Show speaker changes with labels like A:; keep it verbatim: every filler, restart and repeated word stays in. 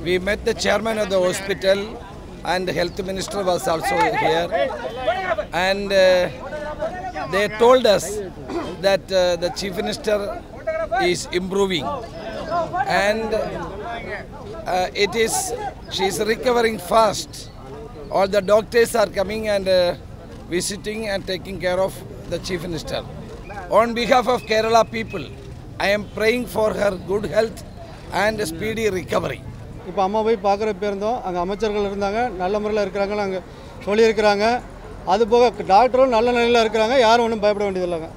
A: We met the chairman of the hospital and the health minister was also here. And uh, they told us that uh, the chief minister is improving. And uh, it is, she is recovering fast. All the doctors are coming and uh, visiting and taking care of the chief minister. On behalf of Kerala people, I am praying for her good health and speedy recovery.
B: இப்போ அம்மா போய் பார்க்குற பேருந்தோம் அங்கே அமைச்சர்கள் இருந்தாங்க, நல்ல முறையில் இருக்கிறாங்க, அங்கே சொல்லியிருக்கிறாங்க. அது போக டாக்டரும் நல்ல நிலையில் இருக்கிறாங்க, யாரும் ஒன்றும் பயப்பட வேண்டியதில்லைங்க.